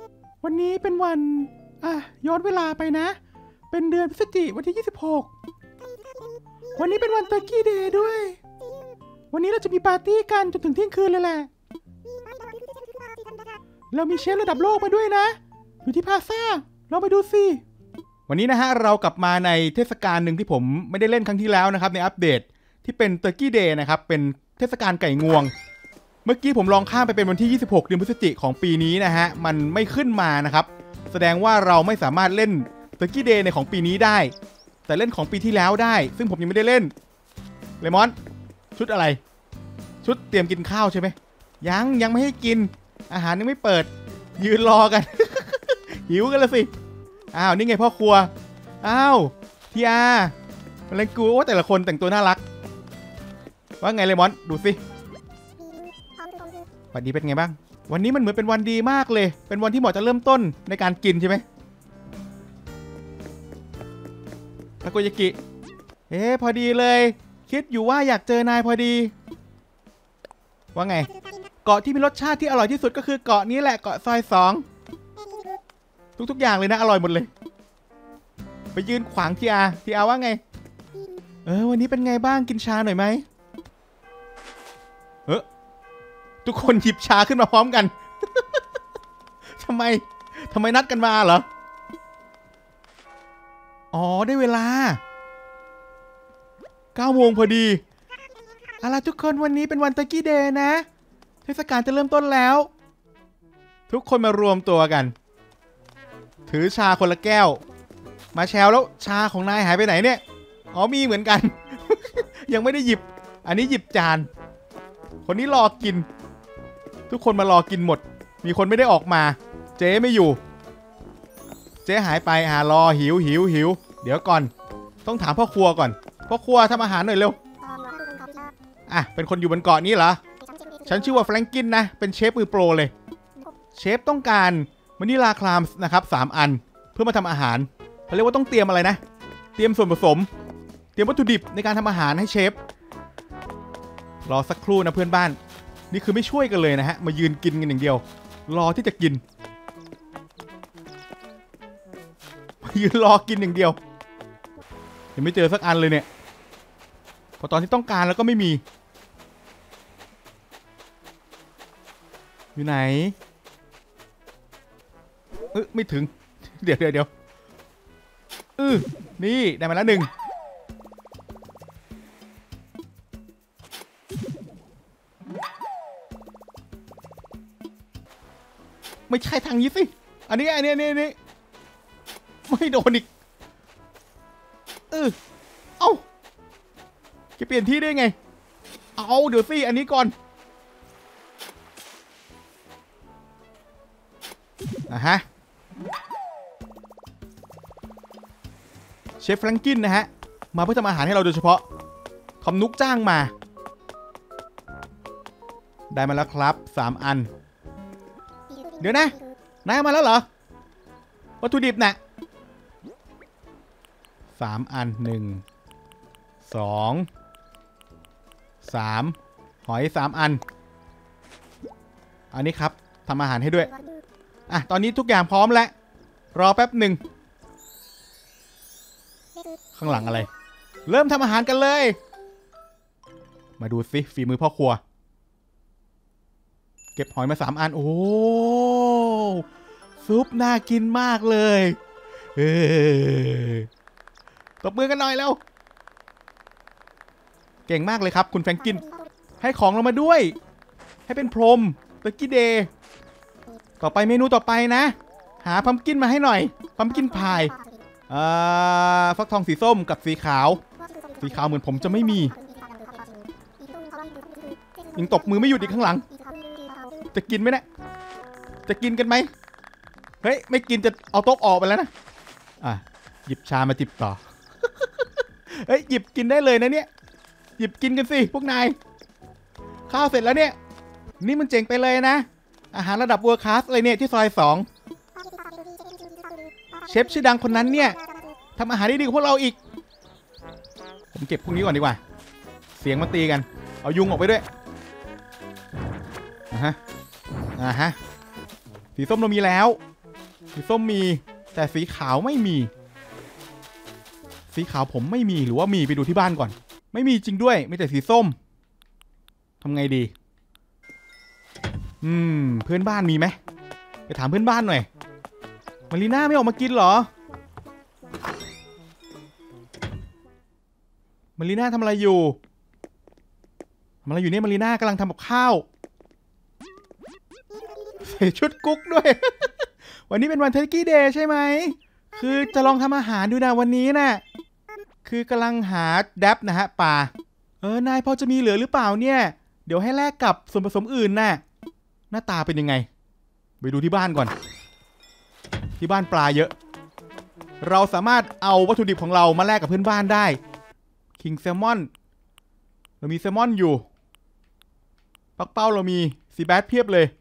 วันนี้เป็นวันย้อนเวลาไปนะเป็นเดือนพฤศจิกายนวันที่26วันนี้เป็นวันเตอร์กี้เดย์ด้วยวันนี้เราจะมีปาร์ตี้กันจนถึงเที่ยงคืนเลยแหละเรามีเชฟระดับโลกมาด้วยนะอยู่ที่พาซ่าเราไปดูสิวันนี้นะฮะเรากลับมาในเทศกาลหนึ่งที่ผมไม่ได้เล่นครั้งที่แล้วนะครับในอัปเดตที่เป็นเตอร์กี้เดย์นะครับเป็นเทศกาลไก่งวงเมื่อกี้ผมลองข้ามไปเป็นวันที่26เดือนพฤศจิกายนของปีนี้นะฮะมันไม่ขึ้นมานะครับแสดงว่าเราไม่สามารถเล่นเตอร์กี้เดย์ในของปีนี้ได้แต่เล่นของปีที่แล้วได้ซึ่งผมยังไม่ได้เล่นเลมอนชุดอะไรชุดเตรียมกินข้าวใช่ไหมยังไม่ให้กินอาหารยังไม่เปิดยืนรอกัน หิวกันละสิอ้าวนี่ไงพ่อครัวอ้าวทีอาอะไรกูว่าแต่ละคนแต่งตัวน่ารักว่าไงเลมอนดูสิวันนี้เป็นไงบ้างวันนี้มันเหมือนเป็นวันดีมากเลยเป็นวันที่เหมาะจะเริ่มต้นในการกินใช่ไหมทาโกยากิพอดีเลยคิดอยู่ว่าอยากเจอนายพอดีว่าไงเกาะที่มีรสชาติที่อร่อยที่สุดก็คือเกาะนี้แหละเกาะซอย2ทุกๆอย่างเลยนะอร่อยหมดเลยไปยืนขวางทีอาว่าไงวันนี้เป็นไงบ้างกินชาหน่อยไหมทุกคนหยิบชาขึ้นมาพร้อมกัน ทำไมนัดกันมาเหรออ๋อได้เวลา9 โมงพอดีเอาล่ะทุกคนวันนี้เป็นวันเตอร์กี้เดย์นะเทศกาลจะเริ่มต้นแล้วทุกคนมารวมตัวกันถือชาคนละแก้วมาแชร์แล้วชาของนายหายไปไหนเนี่ยอ๋อมีเหมือนกัน ยังไม่ได้หยิบอันนี้หยิบจานคนนี้รอกินทุกคนมารอกินหมดมีคนไม่ได้ออกมาเจ๊ไม่อยู่เจ๊หายไปรอหิวเดี๋ยวก่อนต้องถามพ่อครัวก่อนพ่อครัวทำอาหารหน่อยเร็วเป็นคนอยู่บนเกาะนี้เหรอฉันชื่อว่าแฟรงกินนะเป็นเชฟมือโปรเลยเชฟต้องการวานิลาคลามส์นะครับ3 อันเพื่อมาทำอาหารเขาเรียกว่าต้องเตรียมอะไรนะเตรียมส่วนผสมเตรียมวัตถุดิบในการทำอาหารให้เชฟรอสักครู่นะเพื่อนบ้านนี่คือไม่ช่วยกันเลยนะฮะมายืนกินกันอย่างเดียวรอที่จะกินมายืนรอกินอย่างเดียวยังไม่เจอสักอันเลยเนี่ยพอตอนที่ต้องการแล้วก็ไม่มีอยู่ไหนไม่ถึงเดี๋ยวนี่ได้มาแล้ว1ไม่ใช่ทางนี้สิอันนี้ไม่โดนอีกเอ้าจะเปลี่ยนที่ได้ไงเอาเดี๋ยวสิอันนี้ก่อนฮะเชฟแฟรงกินนะฮะมาเพื่อทำอาหารให้เราโดยเฉพาะทอมนุกจ้างมาได้มาแล้วครับ3 อันเดี๋ยวนะนายมาแล้วเหรอวัตถุดิบนะ3 อัน1 2 3หอย3 อันอันนี้ครับทำอาหารให้ด้วยตอนนี้ทุกอย่างพร้อมแล้วรอแป๊บหนึ่งข้างหลังอะไรเริ่มทำอาหารกันเลยมาดูสิฝีมือพ่อครัวเก็บหอยมา3 อันโอ้ซุปน่ากินมากเลยตบมือกันหน่อยแล้วเก่งมากเลยครับคุณแฟรงกินให้ของเรามาด้วยให้เป็นพรมเตอร์กี้เดย์ต่อไปเมนูต่อไปนะหาพัมกินมาให้หน่อยพัมกินพายฟักทองสีส้มกับสีขาวเหมือนผมจะไม่มียังตบมือไม่หยุดอีกข้างหลังจะกินไหมเนี่ยจะกินกันไหมเฮ้ยไม่กินจะเอาโต๊ะออกไปแล้วนะหยิบชามาจิบต่อ เฮ้ยหยิบกินได้เลยนะเนี่ยหยิบกินกันสิพวกนายข้าวเสร็จแล้วเนี่ยนี่มันเจ๋งไปเลยนะอาหารระดับเวิร์คคลาสเลยเนี่ยที่ซอย2เชฟชื่อดังคนนั้นเนี่ยทำอาหารได้ดีกว่าพวกเราอีกผมเก็บพวกนี้ก่อนดีกว่าเสียงมันตีกันเอายุงออกไปด้วยสีส้มเรามีแล้วสีส้มมีแต่สีขาวไม่มีสีขาวผมไม่มีหรือว่ามีไปดูที่บ้านก่อนไม่มีจริงด้วยมีแต่สีส้มทำไงดีเพื่อนบ้านมีไหมไปถามเพื่อนบ้านหน่อยมารีน่าไม่ออกมากินเหรอมารีน่าทำอะไรอยู่เนี่ยมารีน่ากำลังทำกับข้าวใส่ชุดกุ๊กด้วย วันนี้เป็นวันเทอร์กี้เดย์ใช่ไหมคือจะลองทำอาหารดูนะวันนี้นะคือกำลังหาแดบนะฮะปลานายพอจะมีเหลือหรือเปล่าเนี่ยเดี๋ยวให้แลกกับส่วนผสมอื่นน่ะหน้าตาเป็นยังไงไปดูที่บ้านก่อนที่บ้านปลาเยอะเราสามารถเอาวัตถุดิบของเรามาแลกกับเพื่อนบ้านได้คิงแซลมอนเรามีแซลมอนอยู่ปักเป้าเรามีซีแบทเพียบเลย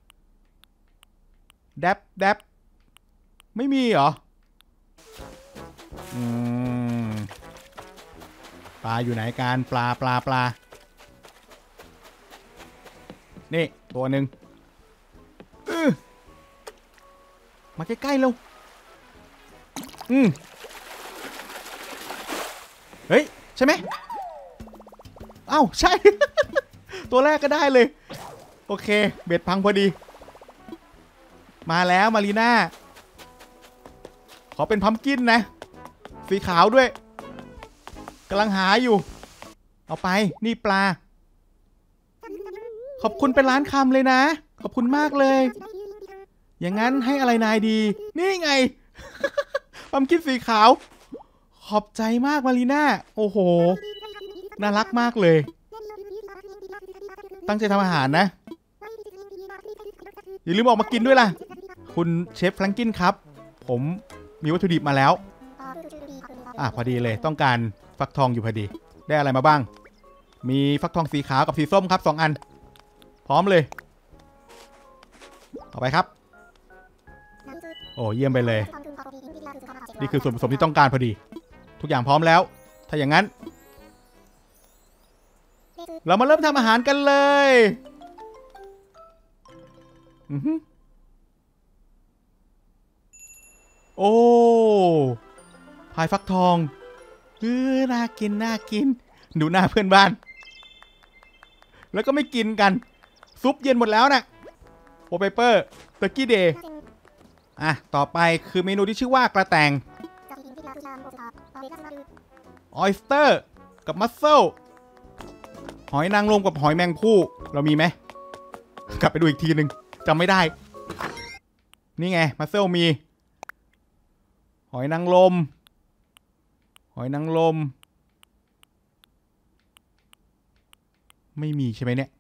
แดบไม่มีเหรอปลาอยู่ไหนการปลานี่ตัวหนึ่งมาใกล้ๆเราเฮ้ยใช่ไหมเอ้าใช่ ตัวแรกก็ได้เลยโอเคเบ็ดพังพอดีมาแล้วมารีน่าขอเป็นพัมกินนะสีขาวด้วยกำลังหาอยู่เอาไปนี่ปลาขอบคุณเป็นล้านคำเลยนะขอบคุณมากเลยอย่างนั้นให้อะไรนายดีนี่ไง พัมกินสีขาวขอบใจมากมารีน่าโอ้โหน่ารักมากเลยตั้งใจทำอาหารนะอย่าลืมออกมากินด้วยล่ะคุณเชฟแฟรงกินครับผมมีวัตถุดิบมาแล้วพอดีเลยต้องการฟักทองอยู่พอดีได้อะไรมาบ้างมีฟักทองสีขาวกับสีส้มครับ2 อันพร้อมเลยเอาไปครับโอ้เยี่ยมไปเลยนี่คือส่วนผสมที่ต้องการพอดีทุกอย่างพร้อมแล้วถ้าอย่างนั้นเรามาเริ่มทำอาหารกันเลยโอ้พายฟักทองน่ากินดูหน้าเพื่อนบ้านแล้วก็ไม่กินกันซุปเย็นหมดแล้วนะโอเปเปอร์เทอร์กี้เดย์ต่อไปคือเมนูที่ชื่อว่ากระแตงออยสเตอร์กับมัสเซิลหอยนางรมกับหอยแมงภู่เรามีไหมกลับไปดูอีกทีนึงจำไม่ได้นี่ไงมัสเซิลมีหอยนางรมไม่มีใช่ไหมเนี่ย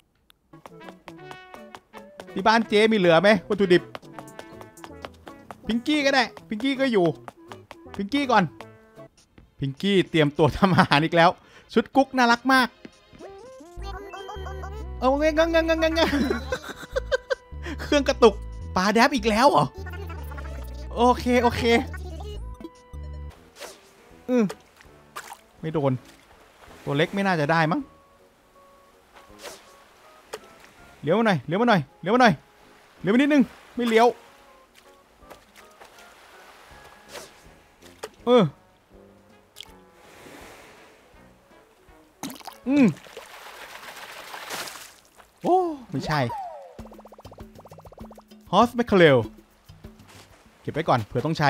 ที่บ้านเจ๊มีเหลือไหมวัตถุดิบพิงกี้ก็ได้พิงกี้ก็อยู่พิงกี้ก่อนพิงกี้เตรียมตัวทำอาหารอีกแล้วชุดกุ๊กน่ารักมากเอาเงี้ยเครื่องกระตุกปลาแดบอีกแล้วเหรอโอเคไม่โดนตัวเล็กไม่น่าจะได้มั้งเลี้ยวมาหน่อยเลี้ยวมานิดนึงไม่เลี้ยวโอ้ไม่ใช่ฮอสแมคเคเลลเก็บไว้ก่อนเผื่อต้องใช้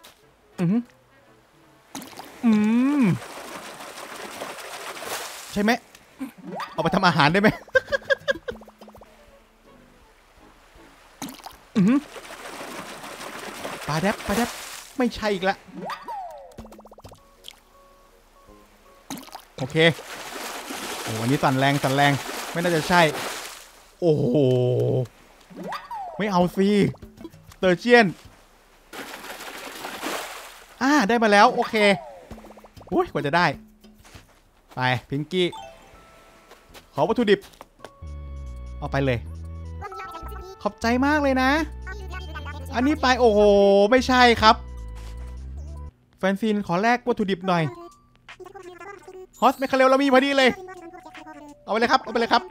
ใช่ไหมเอาไปทำอาหารได้ไหมปลาแดบไม่ใช่อีกละโอเคโอ้วันนี้สั่นแรงไม่น่าจะใช่โอ้โหไม่เอาสิเตอร์เจียนได้มาแล้วโอเคอุ้ยกว่าจะได้ไปพิงกี้ขอวัตถุดิบเอาไปเลยขอบใจมากเลยนะอันนี้ไปโอ้โหไม่ใช่ครับแฟนซีนขอแลกวัตถุดิบหน่อยฮอสแมคคาเรลเรามีพอดีเลยเอาไปเลยครับ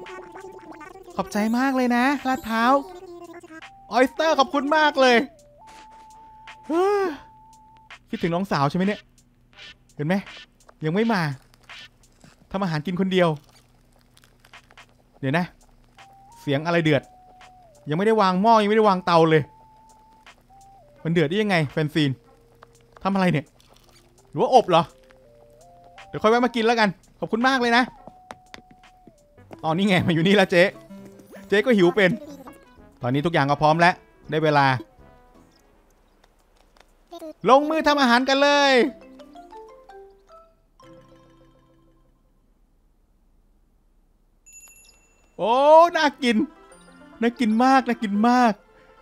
ขอบใจมากเลยนะลาดพร้าวออยสเตอร์ขอบคุณมากเลยคิดถึงน้องสาวใช่ไหมเนี่ยเห็นไหมยังไม่มาทำอาหารกินคนเดียวเดี๋ยวนะเสียงอะไรเดือดยังไม่ได้วางหม้อยังไม่ได้วางเตาเลยมันเดือดได้ยังไงแฟนซีนทำอะไรเนี่ยหรือว่าอบเหรอเดี๋ยวค่อยแวะมากินแล้วกันขอบคุณมากเลยนะตอนนี้ไงมาอยู่นี่แล้วเจ๊ก็หิวเป็นตอนนี้ทุกอย่างก็พร้อมแล้วได้เวลาลงมือทำอาหารกันเลยโอ้น่ากินมากน่ากินมาก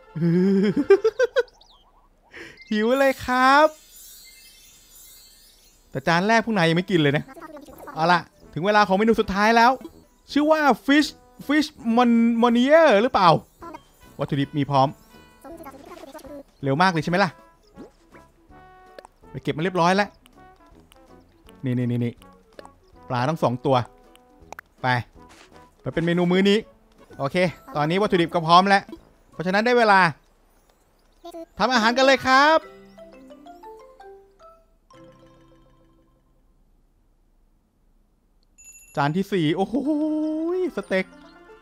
หิวเลยครับแต่จานแรกพวกนายยังไม่กินเลยนะเอาล่ะถึงเวลาของเมนูสุดท้ายแล้วชื่อว่า fish monier หรือเปล่าวัตถุดิบมีพร้อมเร็วมากเลยใช่ไหมล่ะไปเก็บมาเรียบร้อยแล้วนี่ปลาทั้ง2ตัวไปเป็นเมนูมื้อนี้โอเคตอนนี้วัตถุดิบก็พร้อมแล้วเพราะฉะนั้นได้เวลาทำอาหารกันเลยครับจานที่4โอ้โหสเต็ก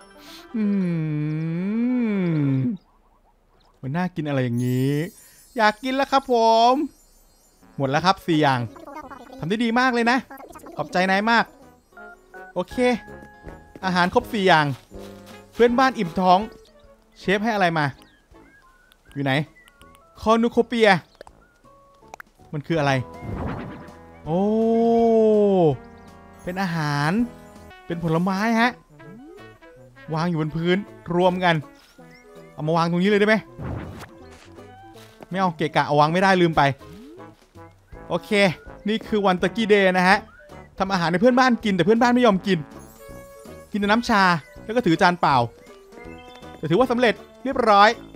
มันน่ากินอะไรอย่างนี้อยากกินแล้วครับผมหมดแล้วครับ4อย่างทำได้ดีมากเลยนะขอบใจนายมากโอเคอาหารครบ4อย่างเพื่อนบ้านอิ่มท้องเชฟให้อะไรมาอยู่ไหนคอนูโคเปียมันคืออะไรโอ้เป็นอาหารเป็นผลไม้ฮะวางอยู่บนพื้นรวมกันเอามาวางตรงนี้เลยได้ไหมไม่เอาเกะกะเอาวางไม่ได้ลืมไปโอเคนี่คือวันตะกี้เดย์นะฮะทำอาหารให้เพื่อนบ้านกินแต่เพื่อนบ้านไม่ยอมกินแต่น้ำชาแล้วก็ถือจานเปล่าแต่ถือว่าสำเร็จเรียบร้อย